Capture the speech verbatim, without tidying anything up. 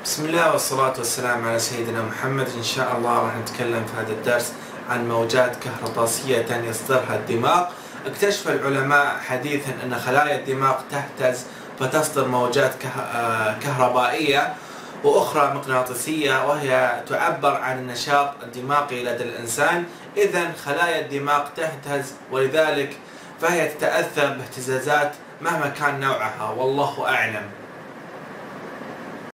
بسم الله والصلاة والسلام على سيدنا محمد. إن شاء الله راح نتكلم في هذا الدرس عن موجات كهربائية يصدرها الدماغ. اكتشف العلماء حديثا أن خلايا الدماغ تهتز فتصدر موجات كهربائية وأخرى مغناطيسية، وهي تعبر عن النشاط الدماغي لدى الإنسان. إذن خلايا الدماغ تهتز، ولذلك فهي تتأثر باهتزازات مهما كان نوعها، والله أعلم.